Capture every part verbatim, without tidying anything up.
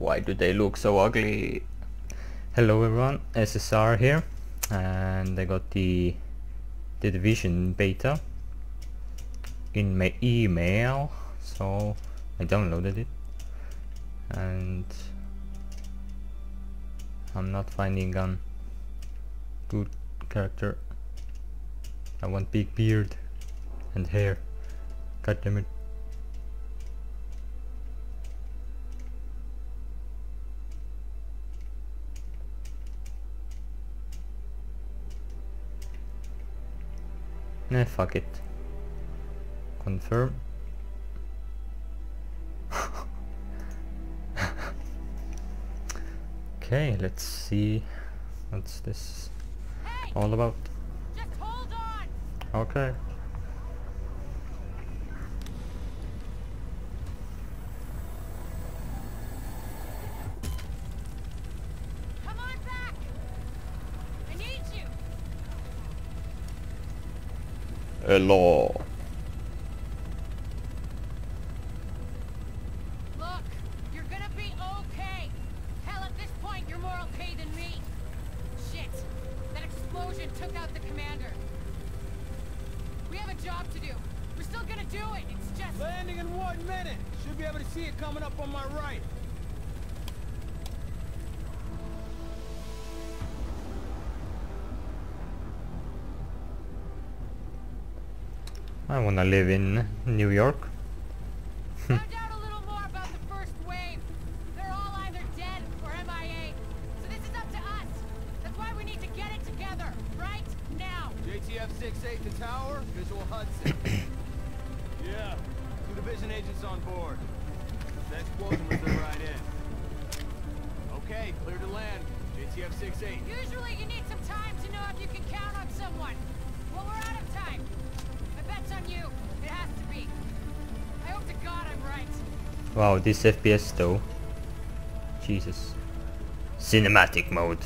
Why do they look so ugly? Hello everyone, S S R here, and I got the the Division beta in my email, so I downloaded it, and I'm not finding a good character. I want big beard and hair. God damn it. Nah, fuck it. Confirm. Okay, let's see what's this Hey, all about. just hold on. Okay. Come on back. I need you. Hello. Look, you're gonna be okay. Hell, at this point, you're more okay than me. Shit, that explosion took out the commander. We have a job to do. We're still gonna do it. It's just Landing in one minute. Should be able to see it coming up on my right. I wanna live in New York. found out a little more about the first wave. They're all either dead or M I A. So this is up to us. That's why we need to get it together, right now. J T F six eight to tower, visual Hudson. Yeah, two division agents on board. The explosion was their right in. Okay, clear to land. J T F six eight. Usually you need some time to know if you can count on someone. Well, we're out of time. My bet's on you. It has to be. I hope to God I'm right. Wow, this F P S though. Jesus. Cinematic mode.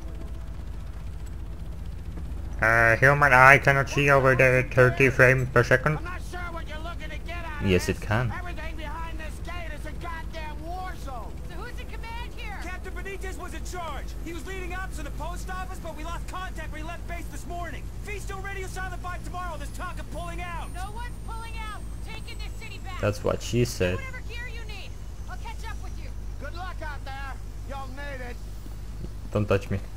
Uh, human eye cannot see over the thirty frames per second. I'm not sure what you're looking to get out of Yes, this. it can. Everything behind this gate is a goddamn war zone. So who's in command here? Captain Benitez was in charge. He was leading ops in the post office, but we lost contact when he left base this morning. Feasto radio silent by tomorrow. There's talk of pulling out. No one's pulling out. Taking this city back. That's what she said. Whatever gear you need. I'll catch up with you. Good luck out there. Y'all made it. Don't touch me.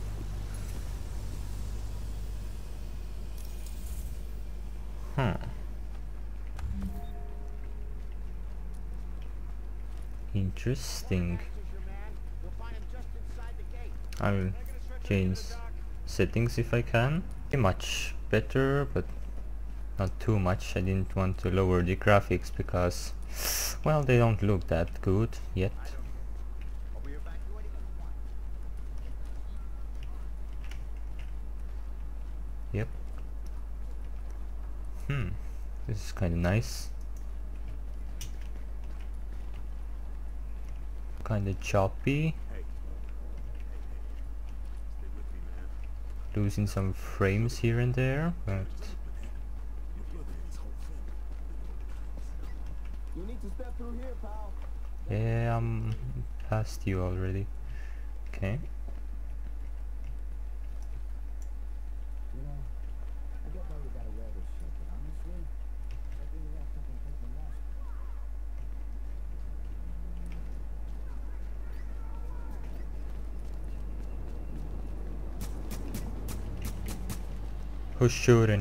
Huh. Interesting. Your man. You'll find him just inside the gate. I'll change settings if I can. Pretty much better, but not too much. I didn't want to lower the graphics because, well, they don't look that good yet. Are we evacuating or what? Yep. Hmm. This is kind of nice. Kind of choppy. Losing some frames here and there, but You need to step through here, pal. yeah, I'm past you already. Okay. You know, I get why you gotta wear this shit, but honestly, I really have something thinking less. Who's shooting?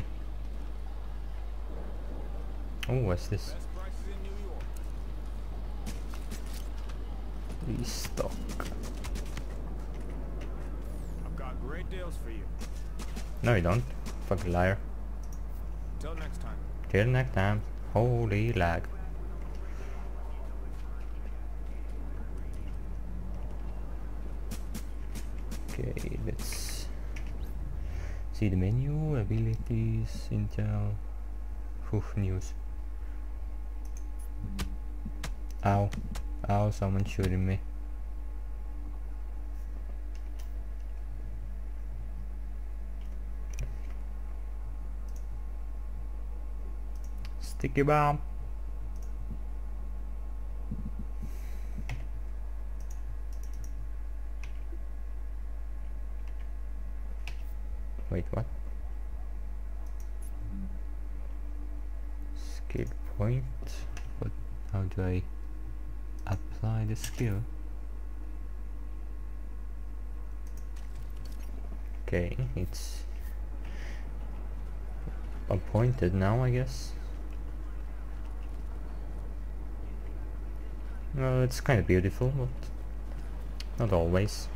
Oh, what's this? Best prices in New York. Restock. I've got great deals for you. No, you don't. Fucking liar. Till next time. Till next time. Holy lag. Okay, let's see the menu, abilities, intel, Hoof news. Ow. Ow, someone shooting me. Sticky bomb. Wait, what? Skill point. What? How do I apply the skill? Okay, it's appointed now, I guess. Well, it's kind of beautiful, but not always.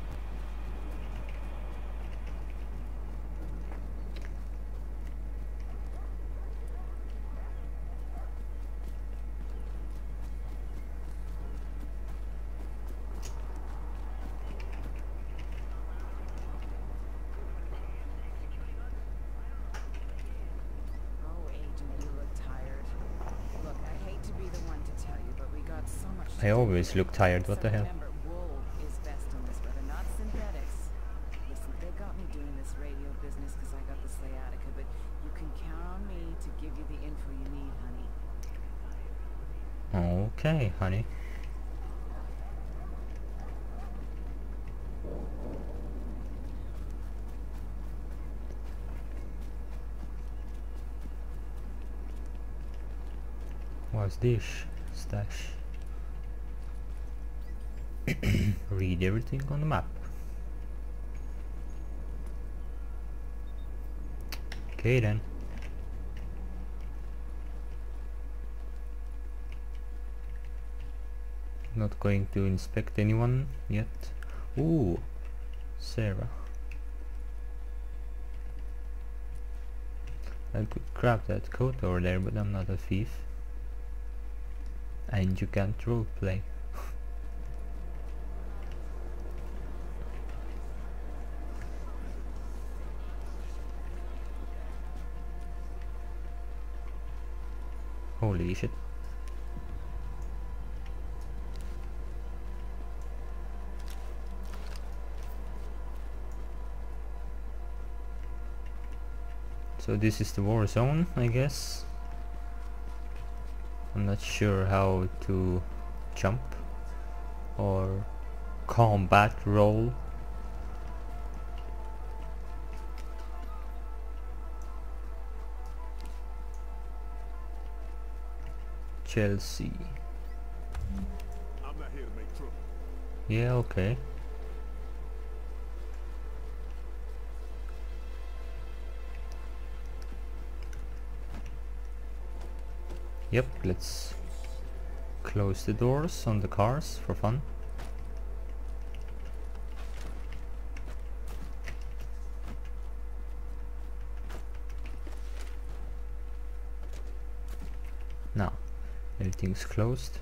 I always look tired, what the hell? Remember, wool is best in this weather, not synthetics. Listen, they got me doing this radio business because I got the sciatica, but you can count on me to give you the info you need, honey. Okay, honey. What's this? Stash. Read everything on the map. Okay then. Not going to inspect anyone yet. Ooh, Sarah. I could grab that coat over there, but I'm not a thief. And you can't roleplay. Holy shit. So this is the war zone, I guess. I'm not sure how to jump or combat roll. Chelsea. I'm not here to make trouble. Yeah, okay. Yep, let's close the doors on the cars for fun. Now, everything's closed.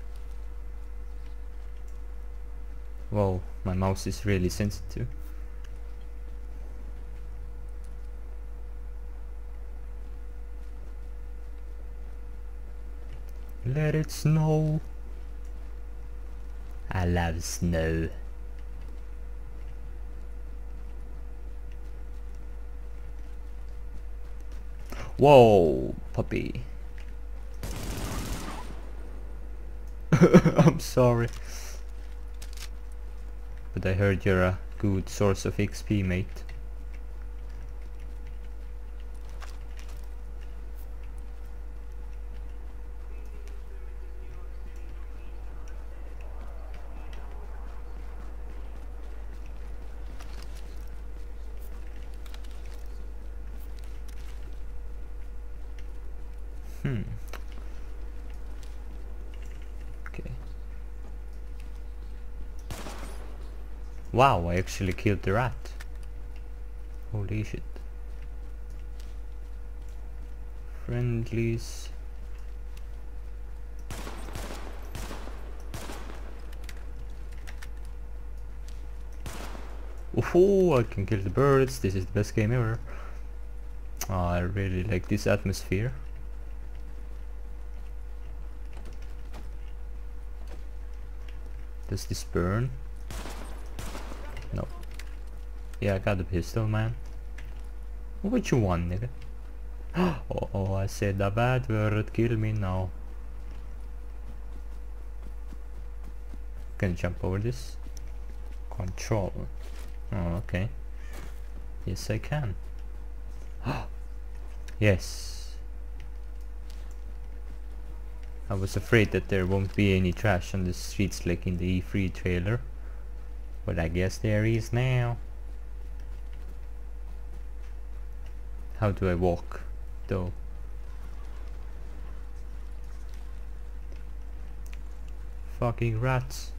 Whoa, my mouse is really sensitive. Let it snow. I love snow. Whoa, puppy. I'm sorry. But I heard you're a good source of X P, mate. Hmm. Okay. Wow, I actually killed the rat. Holy shit. Friendlies. Oh, I can kill the birds. This is the best game ever. Oh, I really like this atmosphere. Does this burn? No. Yeah, I got the pistol, man. What you want, nigga? Oh, oh, I said a bad word. Kill me now. Can I jump over this? Control. Oh, okay. Yes, I can. Yes. I was afraid that there won't be any trash on the streets like in the E three trailer, but I guess there is now. How do I walk though? Fucking rats.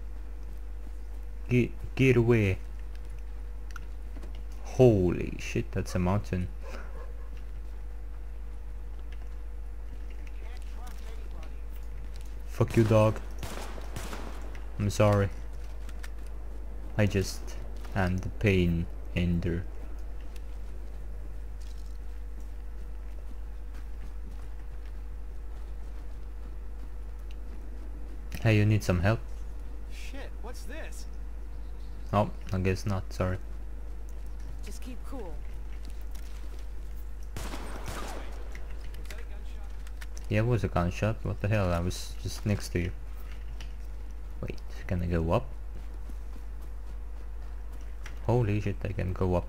Get, get away. Holy shit, that's a mountain. Fuck you, dog. I'm sorry. I just am the pain ender. Hey, you need some help? Shit, what's this? Oh, I guess not, sorry. Just keep cool. Yeah, it was a gunshot. What the hell? I was just next to you. Wait, can I go up? Holy shit, I can go up.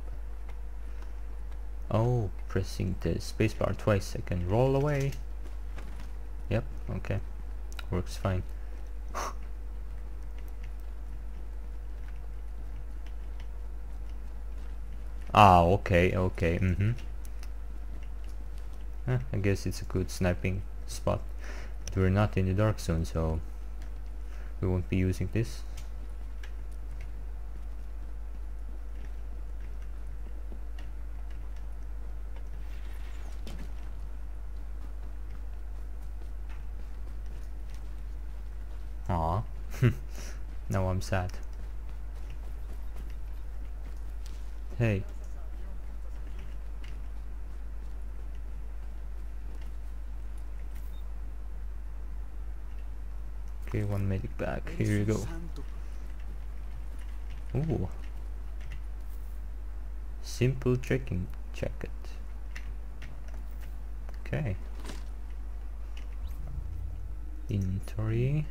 Oh, pressing the spacebar twice, I can roll away. Yep, okay. Works fine. Ah, okay, okay, mm-hmm. Eh, I guess it's a good sniping spot. But we're not in the dark zone, so we won't be using this. Aw. Now I'm sad. Hey. Okay, one medic bag. Here you go. Ooh. Simple trekking jacket. Okay. Inventory.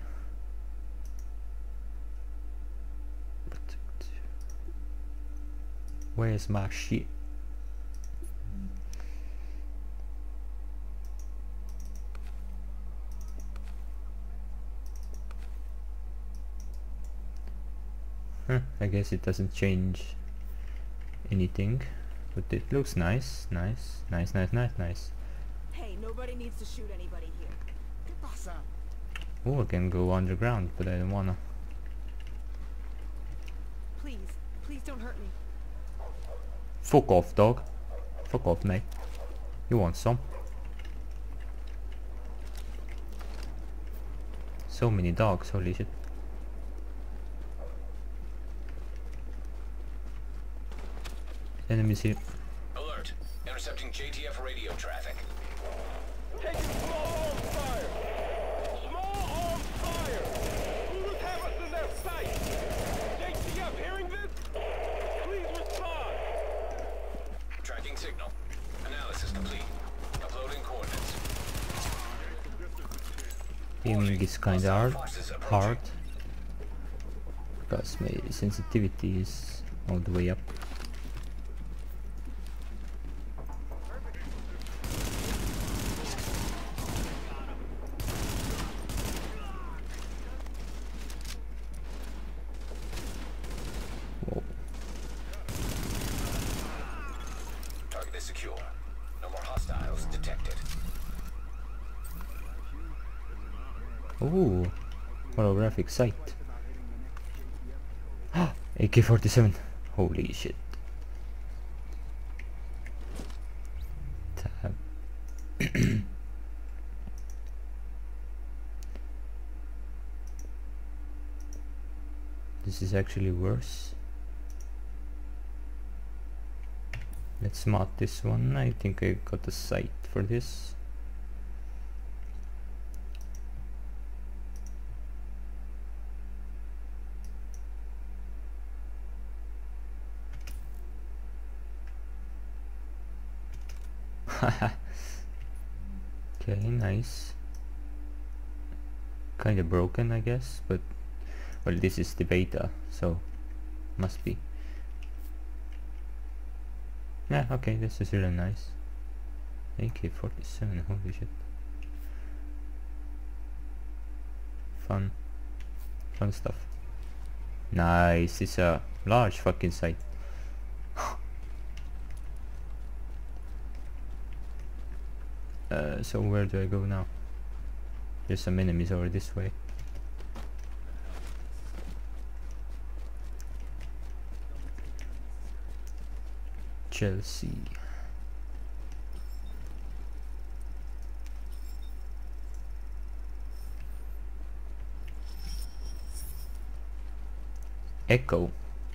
Where's my shit? Huh, I guess it doesn't change anything, but it looks nice, nice, nice, nice, nice, nice. Hey, nobody needs to shoot anybody here. ¿Qué pasa? Oh, I can go underground, but I don't wanna. Please, please don't hurt me. Fuck off, dog. Fuck off, mate. You want some? So many dogs, holy shit. Enemies here. Alert. Intercepting J T F radio traffic. Taking small arms fire! Small arms fire! Who would have us in their sight? J T F hearing this? Please respond! Tracking signal. Analysis complete. Uploading coordinates. Aiming is kinda hard, hard because my sensitivity is all the way up. Whoa. Target is secure. No more hostiles detected. Ooh, holographic sight. A K forty-seven. Holy shit. Tab. This is actually worse. Let's mod this one. I think I got a sight for this. Okay, nice. Kinda broken, I guess, but well, this is the beta, so must be. Yeah, okay, this is really nice. A K forty-seven, holy shit. Fun. Fun stuff. Nice, it's a large fucking site. uh, so where do I go now? There's some enemies over this way. Chelsea. Echo.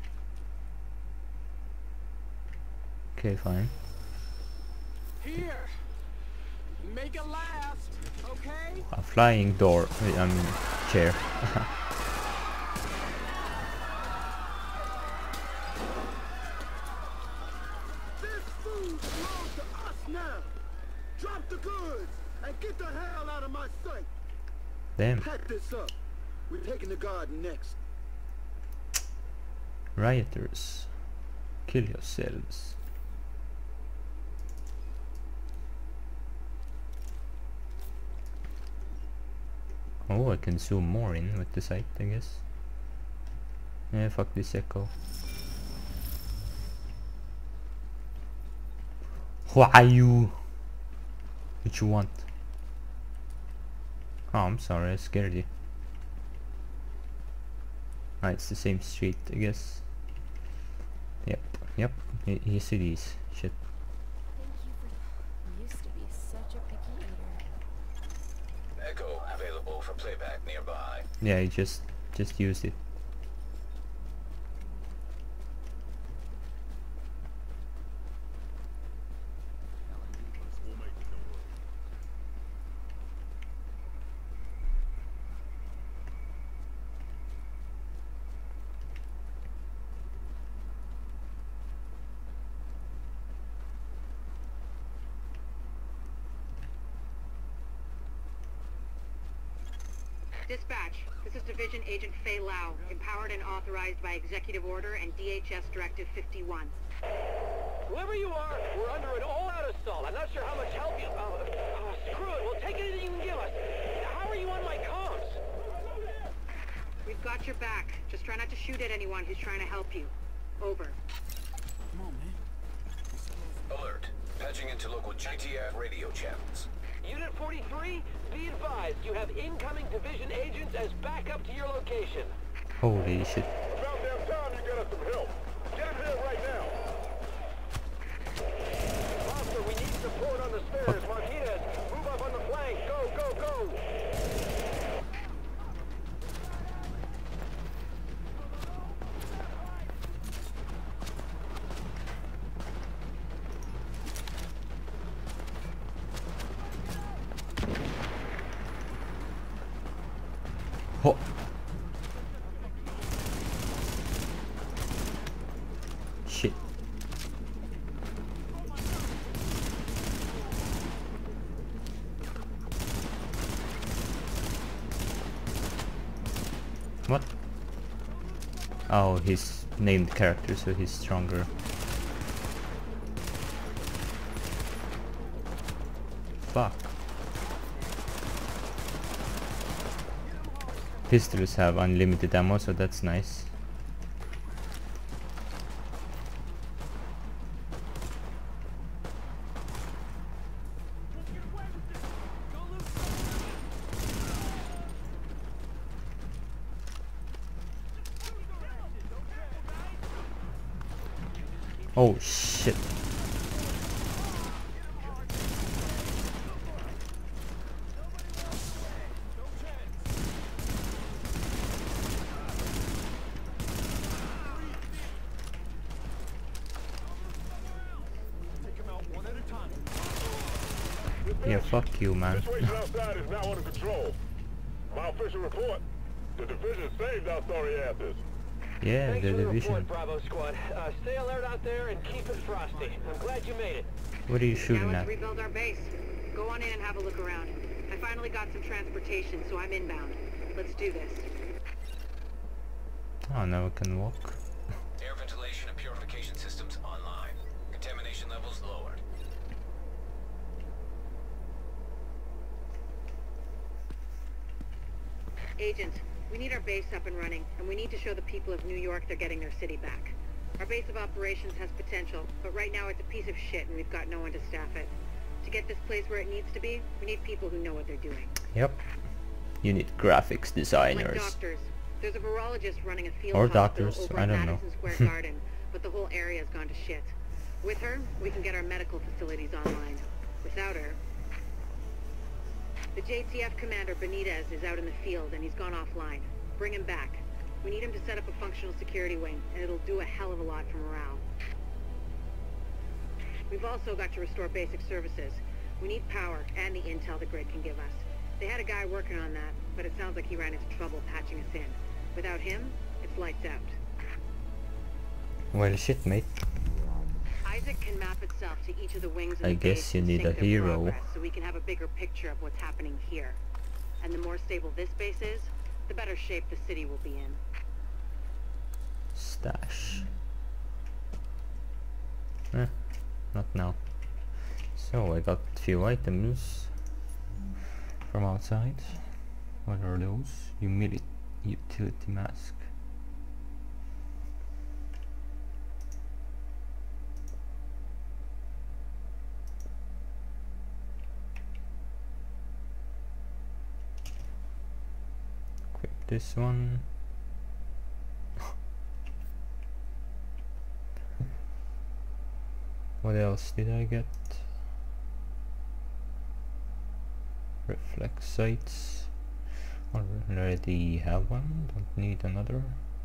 Okay, fine. Here. Make it last, okay? A flying door. Wait, I mean, chair. This food belongs to us now. Drop the goods and get the hell out of my sight. Damn. Pack this up. We're taking the garden next. Rioters. Kill yourselves. Oh, I can zoom more in with the sight, I guess. Yeah, fuck this echo. Who are you? What you want? Oh, I'm sorry, I scared you. Ah, it's the same street, I guess. Yep, yep, y you see these. Shit. You used to be such a picky eater. Echo available for playback nearby. Yeah, I just, just used it. Dispatch, this is Division Agent Fei Lau, empowered and authorized by Executive Order and D H S Directive fifty-one. Whoever you are, we're under an all-out assault. I'm not sure how much help you... Oh, oh, screw it. We'll take anything you can give us. How are you on my comms? We've got your back. Just try not to shoot at anyone who's trying to help you. Over. Come on, man. Alert. Patching into local G T F radio channels. Unit forty-three, be advised, you have incoming division agents as backup to your location. Holy shit. About damn time you get us some help. Get him here right now. Officer, we need support on the stairs. Martinez, move up on the flank. Go, go, go. Oh. Shit. What? Oh, he's named character, so he's stronger. Fuck. Pistols have unlimited ammo, so that's nice. Oh shit. Yeah, fuck you, man. Situation outside is now under control. My official report, the division saved our sorry asses. Yeah, Thanks the for the division. report, Bravo Squad. Uh, stay alert out there and keep it frosty. I'm glad you made it. What are you Now shooting let's at? rebuild our base. Go on in and have a look around. I finally got some transportation, so I'm inbound. Let's do this. Oh, now I can walk. Air ventilation and purification systems online. Contamination Agent, we need our base up and running, and we need to show the people of New York they're getting their city back. Our base of operations has potential, but right now it's a piece of shit and we've got no one to staff it. To get this place where it needs to be, we need people who know what they're doing. Yep. You need graphics designers. Like doctors. There's a virologist running a field Or hospital doctors, over I at don't know. Madison Square Garden, but the whole area's gone to shit. With her, we can get our medical facilities online. Without her... The J T F commander, Benitez, is out in the field and he's gone offline. Bring him back. We need him to set up a functional security wing, and it'll do a hell of a lot for morale. We've also got to restore basic services. We need power and the intel the grid can give us. They had a guy working on that, but it sounds like he ran into trouble patching us in. Without him, it's lights out. Well, shit, mate. Isaac can map itself to each of the wings in I the guess base you and need sync a their hero. progress, so we can have a bigger picture of what's happening here. And the more stable this base is, the better shape the city will be in. Stash. Eh, not now. So I got a few items from outside. What are those? Humili- utility mask. Equip this one. What else did I get? Reflex sights. Already have one, don't need another.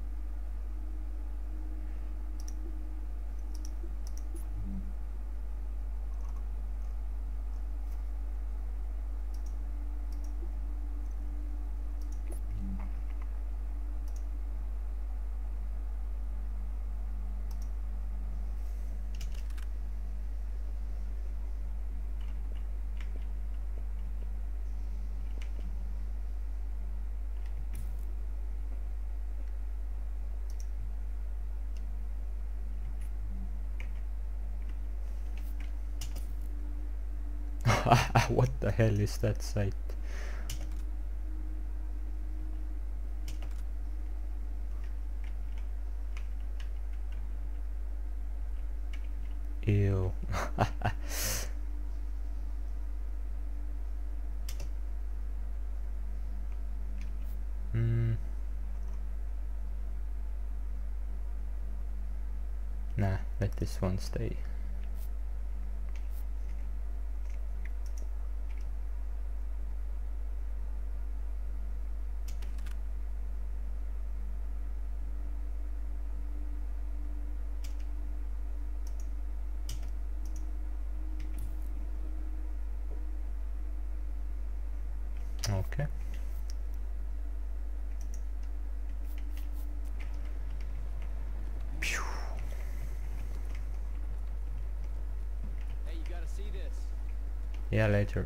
What the hell is that site? Ew. Hmm. Nah, let this one stay. Okay. Pew. Hey, you gotta see this. Yeah, later.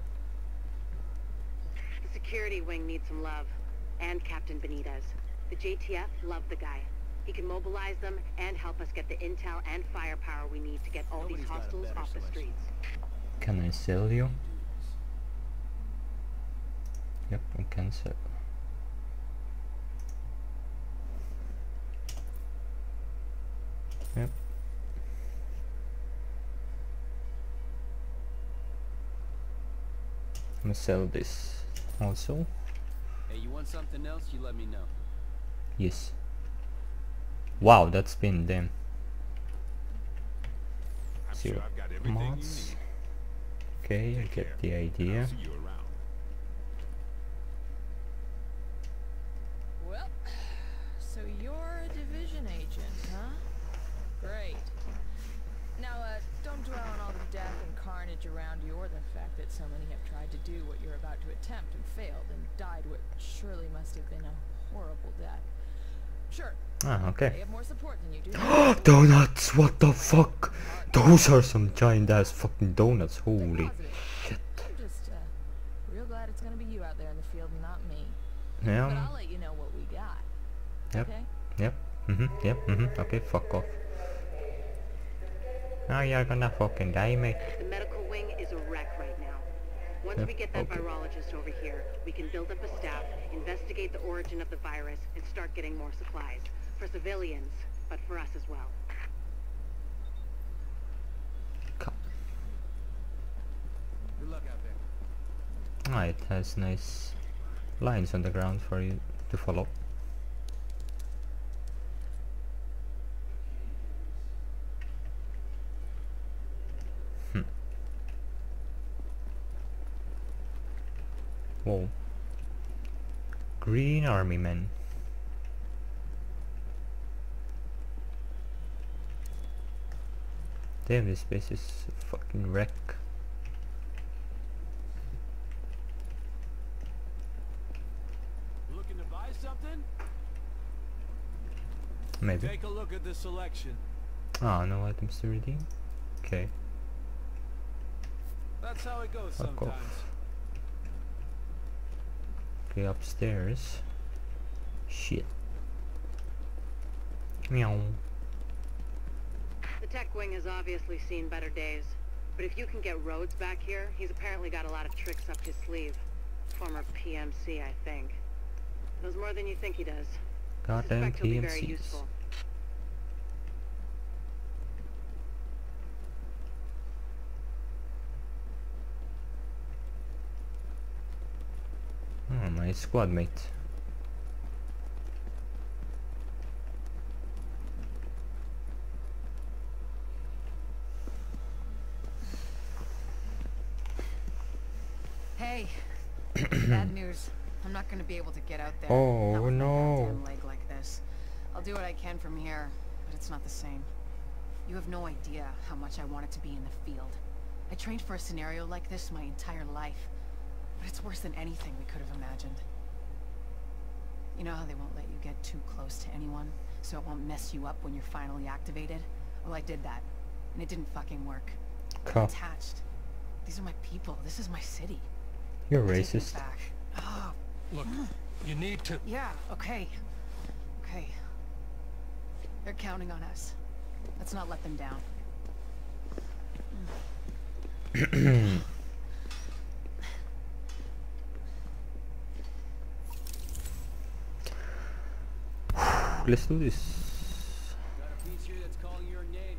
The security wing needs some love. And Captain Benitez. The J T F love the guy. He can mobilize them and help us get the intel and firepower we need to get all Nobody's these got a hostiles better off the selection. streets. Can I sell you? Yep, I can sell. Yep. I'm gonna sell this also. Hey, you want something else? You let me know. Yes. Wow, that's been them. I'm Zero sure I've got everything you mods. need. Okay, I Take get care, the and idea. I'll see you around. Well, so you're a division agent, huh? Great. Now, uh, don't dwell on all the death and carnage around you or the fact that so many have tried to do what you're about to attempt and failed and died what surely must have been a horrible death. Sure. Ah, They okay. have more support than you do. Donuts! What the fuck? Those are some giant ass fucking donuts. Holy shit. I'm just uh, real glad it's gonna be you out there in the field and not me. But Yeah. I'll let you know what we got. Yep. Okay? Yep. Mhm. Yep. Mhm. Okay. Fuck off. Now you're gonna fucking die, mate. The medical wing is a wreck right now. Once Yep, we get that okay. virologist over here, we can build up a staff, investigate the origin of the virus, and start getting more supplies. For civilians, but for us as well. Come. Good luck out there. Ah, it has nice lines on the ground for you to follow. Hmm. Whoa. Green army men. Damn, this place is a fucking wreck. Looking to buy something? Maybe. Take a look at the selection. Ah, no items to redeem? Okay. That's how it goes Fuck sometimes. off. Okay, upstairs. Shit. Meow. The tech wing has obviously seen better days. But if you can get Rhodes back here, he's apparently got a lot of tricks up his sleeve. Former P M C, I think. Knows more than you think he does. Goddamn Suspect he'll be P M very Cs. useful. Oh, my squad mate. Hey, bad news. I'm not gonna be able to get out there. Oh, Not with my no. goddamn leg like this. I'll do what I can from here, but it's not the same. You have no idea how much I wanted to be in the field. I trained for a scenario like this my entire life, but it's worse than anything we could have imagined. You know how they won't let you get too close to anyone, so it won't mess you up when you're finally activated? Well, I did that, and it didn't fucking work. I'm Cool. attached. These are my people. This is my city. You're I'm taking it racist. back. Oh, Look, you need to... yeah, okay. Okay. They're counting on us. Let's not let them down. Let's do this. Got a piece here that's calling your name.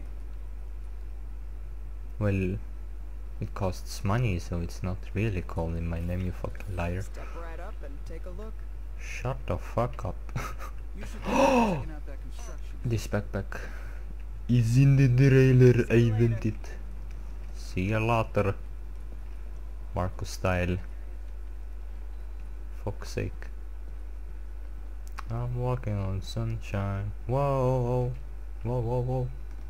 Well, it costs money, so it's not really calling my name, you fucking liar. Step right up and take a look. Shut the fuck up. You should consider checking out that construction. This backpack is in the trailer, I want it. See you later. Marcus style. Fuck's sake. I'm walking on sunshine. Whoa, whoa, whoa, whoa.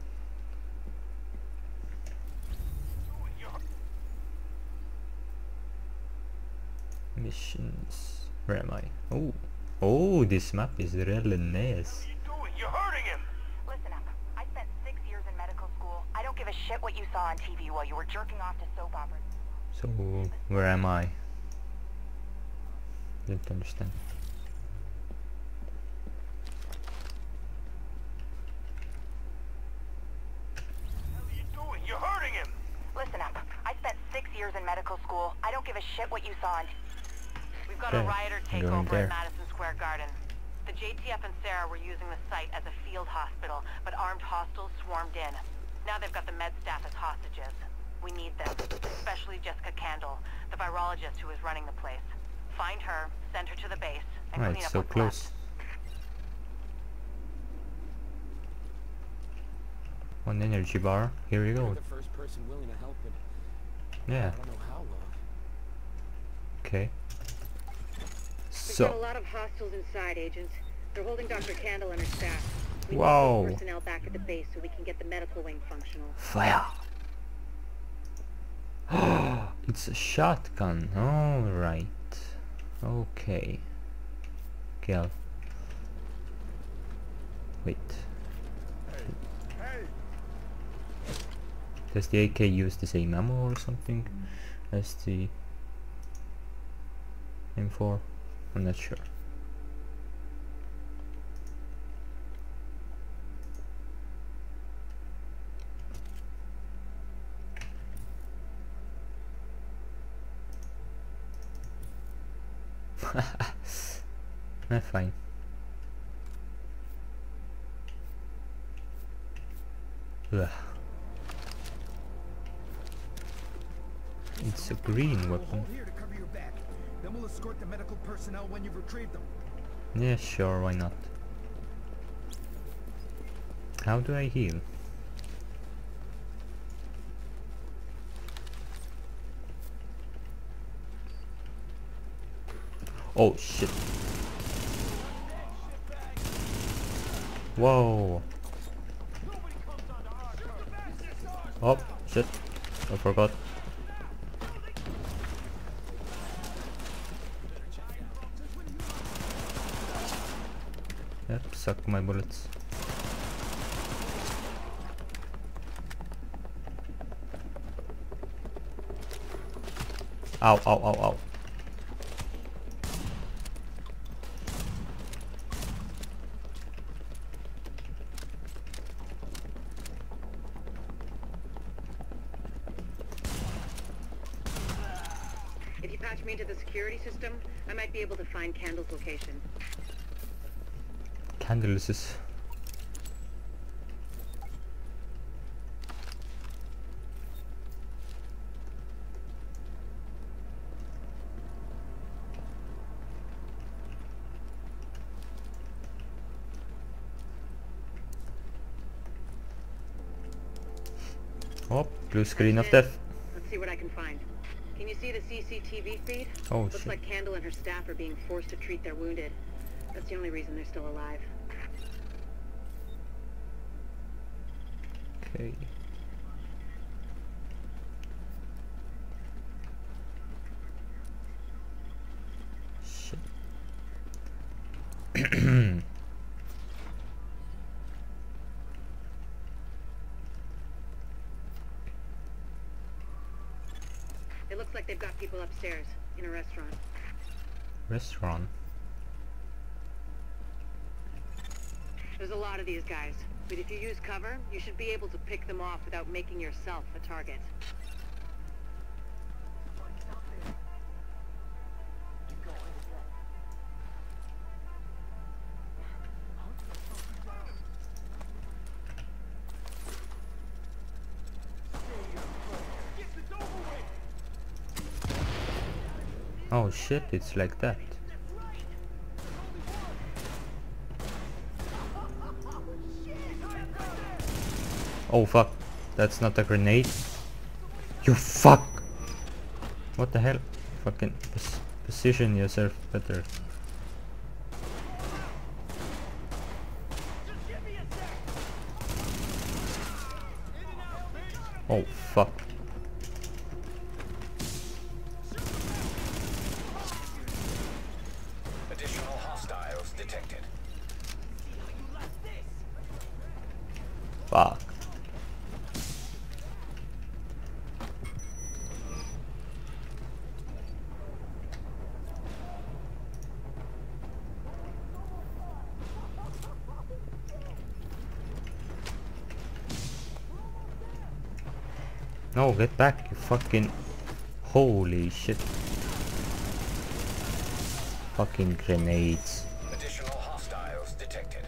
Missions. Where am I? Oh, oh, this map is really nice. You're hurting him! Listen up. I spent six years in medical school. I don't give a shit what you saw on T V while you were jerking off to soap operas. So, where am I? Didn't understand. What are you doing? You're hurting him! Listen up. I spent six years in medical school. I don't give a shit what you saw on T V. We've got Okay, a rioter I'm going takeover there. at Madison Square Garden. The J T F and Sarah were using the site as a field hospital, but armed hostiles swarmed in. Now they've got the med staff as hostages. We need them, especially Jessica Candle, the virologist who is running the place. Find her, send her to the base, and Right, clean up so what's close. left. One energy bar. Here you go. You're the first person willing to help, but Yeah. I don't know how long. Okay. We've got a So, lot of hostiles inside, agents. They're holding Doctor Candle and her staff. We Whoa. need personnel back at the base so we can get the medical wing functional. fire. It's a shotgun. All right. Okay. Okay. I'll wait. Does the A K use the same ammo or something as the M four? I'm not sure. Eh, fine. Ugh. It's a green weapon. Here to cover your back. Then we'll escort the medical personnel when you've retrieved them. Yeah, sure, why not? How do I heal? Oh shit. Whoa. Oh shit. I forgot. Yep, suck my bullets. Ow, ow, ow, ow. If you patch me into the security system, I might be able to find Candle's location. Candles is... Oh, blue screen of death. Let's see what I can find. Can you see the C C T V feed? Oh, Looks shit. like Candle and her staff are being forced to treat their wounded. That's the only reason they're still alive. Okay. Shit. It looks like they've got people upstairs, in a restaurant. Restaurant. There's a lot of these guys, but if you use cover, you should be able to pick them off without making yourself a target. Oh shit, it's like that. Oh fuck, that's not a grenade. You fuck! What the hell? Fucking pos position yourself better. Oh fuck. Additional hostiles detected. Fuck. No, get back, you fucking... Holy shit. Fucking grenades. Additional hostiles detected.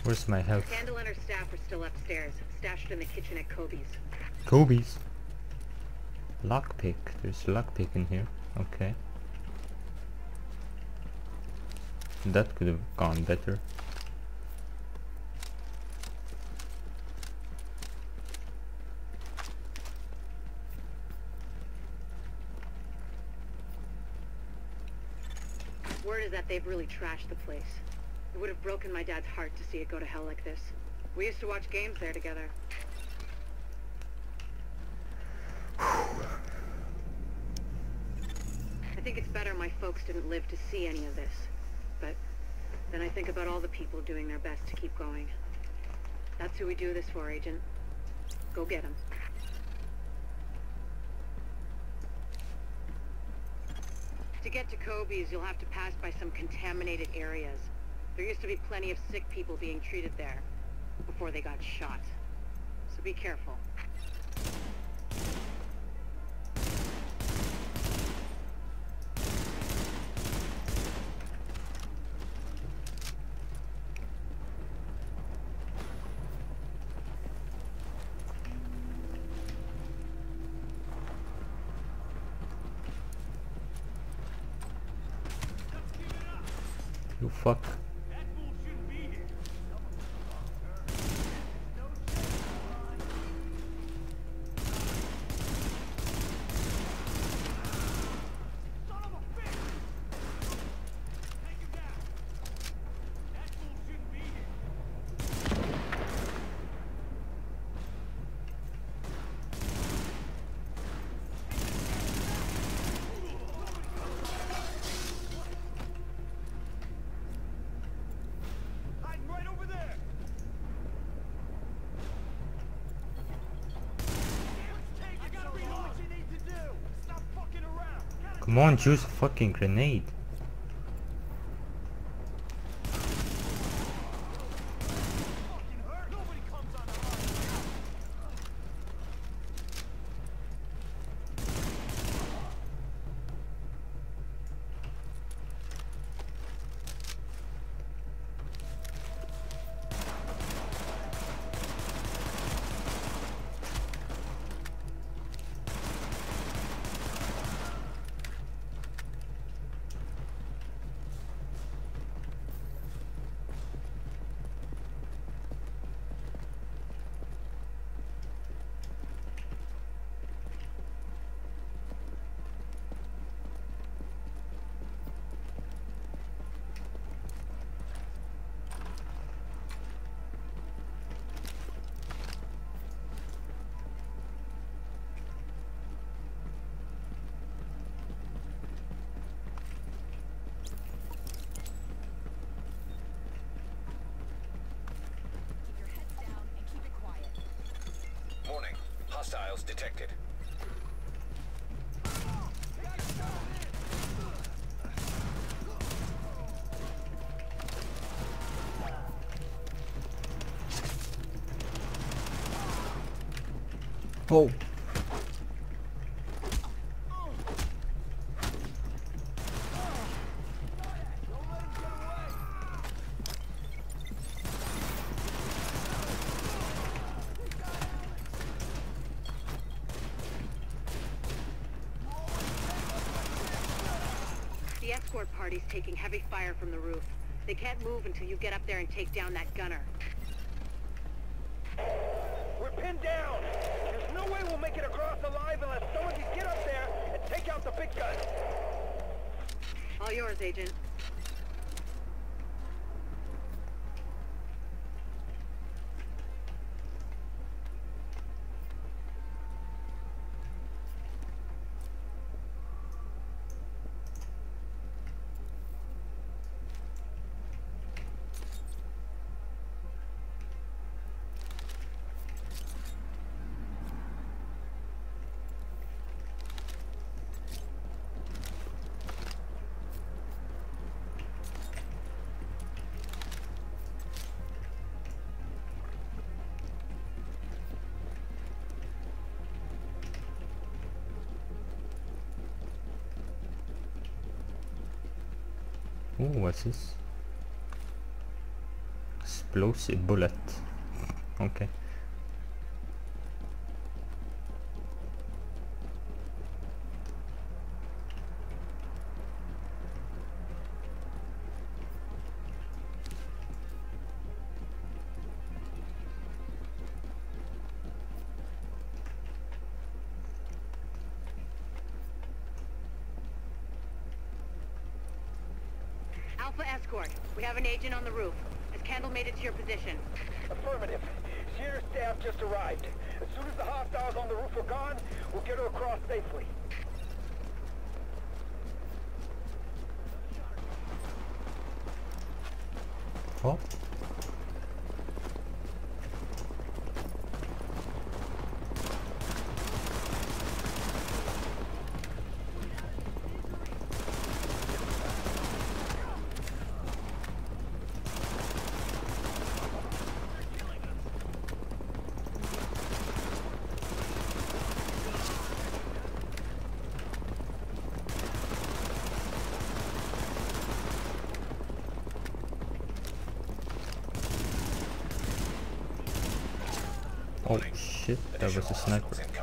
Where's my health? Candle and her staff are still upstairs, stashed in the kitchen at Kobe's. Kobe's. Lockpick. There's lockpick in here. Okay. That could have gone better. Word is that they've really trashed the place. It would have broken my dad's heart to see it go to hell like this. We used to watch games there together. I think it's better my folks didn't live to see any of this. But then I think about all the people doing their best to keep going. That's who we do this for, Agent. Go get them. To get to Kobe's, you'll have to pass by some contaminated areas. There used to be plenty of sick people being treated there before they got shot. So be careful. You fuck. Come on, choose a fucking grenade. Warning. Hostiles detected. Oh. The escort party's taking heavy fire from the roof. They can't move until you get up there and take down that gunner. We're pinned down! There's no way we'll make it across alive unless someone can get up there and take out the big guns! All yours, Agent. Ooh, what's this? explosive bullet. Okay. Alpha Escort, we have an agent on the roof. Has Kendall made it to your position? Affirmative. She and her staff just arrived. As soon as the hostiles on the roof are gone, we'll get her across safely. Oh. Oh shit, that was a sniper.